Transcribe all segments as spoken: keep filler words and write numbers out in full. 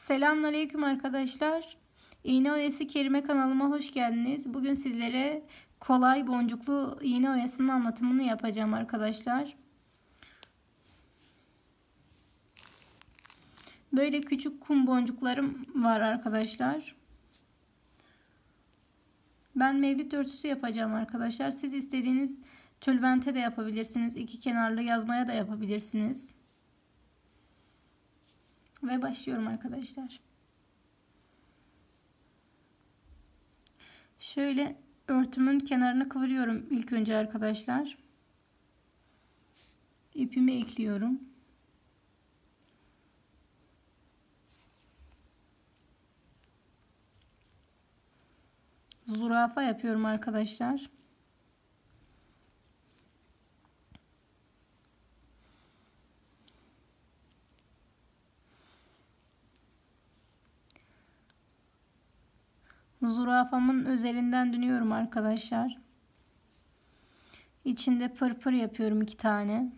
Selamünaleyküm arkadaşlar. İğne oyası kerime kanalıma hoş geldiniz. Bugün sizlere kolay boncuklu iğne oyasının anlatımını yapacağım arkadaşlar. Böyle küçük kum boncuklarım var arkadaşlar. Ben mevlid örtüsü yapacağım arkadaşlar. Siz istediğiniz tülbente de yapabilirsiniz. İki kenarlı yazmaya da yapabilirsiniz. Ve başlıyorum arkadaşlar. Şöyle örtümün kenarını kıvırıyorum ilk önce arkadaşlar. İpimi ekliyorum. Zürafa yapıyorum arkadaşlar. Zürafamın üzerinden dönüyorum arkadaşlar. İçinde pırpır yapıyorum iki tane.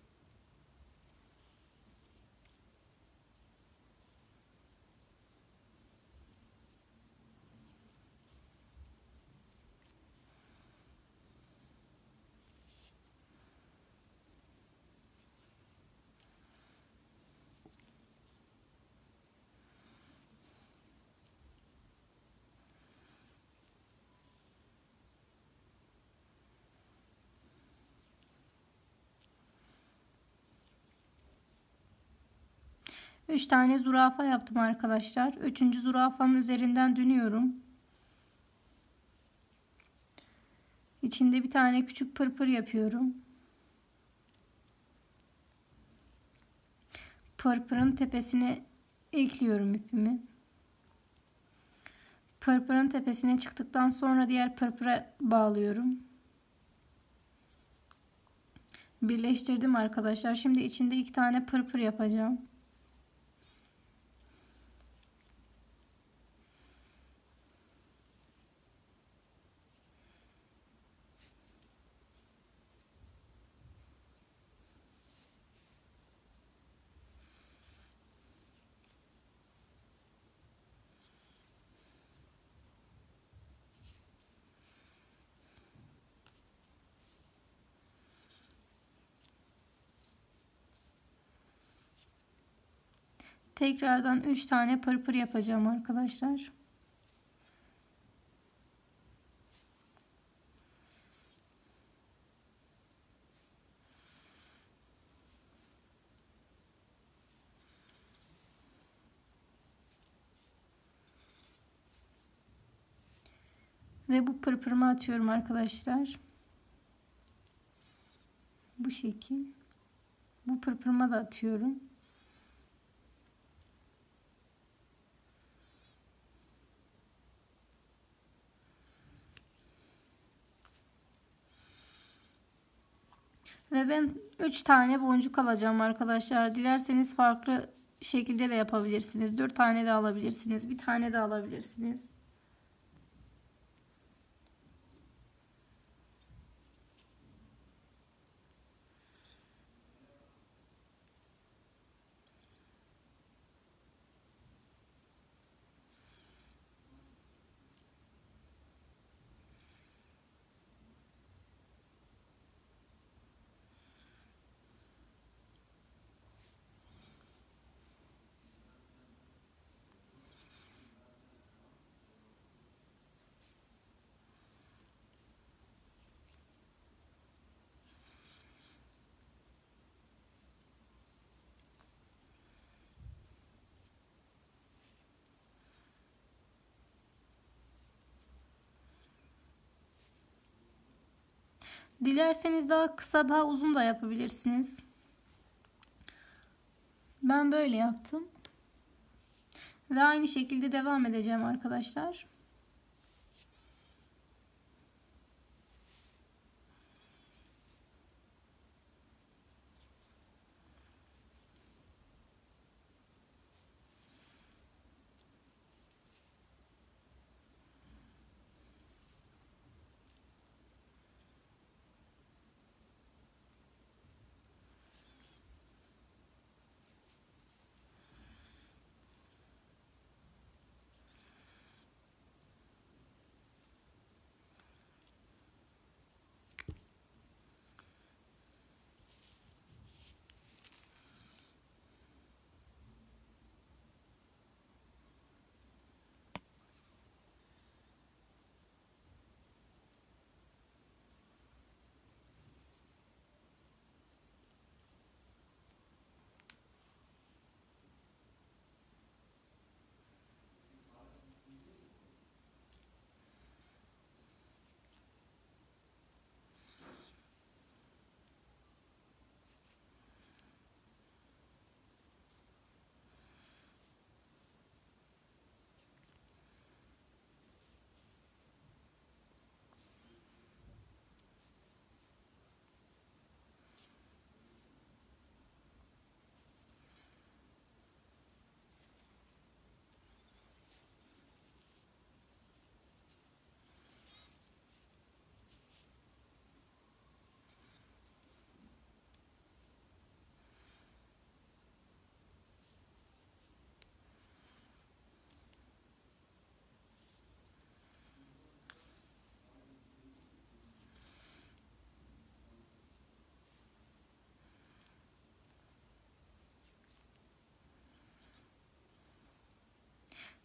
üç tane zürafa yaptım arkadaşlar. üçüncü zürafanın üzerinden dönüyorum. İçinde bir tane küçük pırpır yapıyorum. Pırpırın tepesine ekliyorum ipimi. Pırpırın tepesine çıktıktan sonra diğer pırpıra bağlıyorum. Birleştirdim arkadaşlar. Şimdi içinde iki tane pırpır yapacağım. Tekrardan üç tane pırpır yapacağım arkadaşlar. Ve bu pırpırımı atıyorum arkadaşlar. Bu şekil. Bu pırpırıma da atıyorum. Ve ben üç tane boncuk alacağım arkadaşlar. Dilerseniz farklı şekilde de yapabilirsiniz. dört tane de alabilirsiniz. Bir tane de alabilirsiniz. Dilerseniz daha kısa, daha uzun da yapabilirsiniz. Ben böyle yaptım. Ve aynı şekilde devam edeceğim arkadaşlar.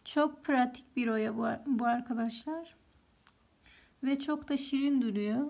Çok pratik bir oya bu, bu arkadaşlar. Ve çok da şirin duruyor.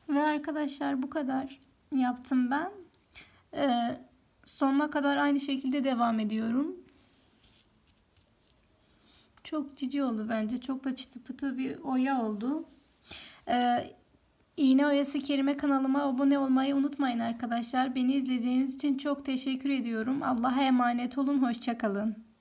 Ve arkadaşlar bu kadar yaptım ben. Ee, sonuna kadar aynı şekilde devam ediyorum. Çok cici oldu bence. Çok da çıtı pıtı bir oya oldu. Ee, İğne Oyası Kerime kanalıma abone olmayı unutmayın arkadaşlar. Beni izlediğiniz için çok teşekkür ediyorum. Allah'a emanet olun. Hoşça kalın.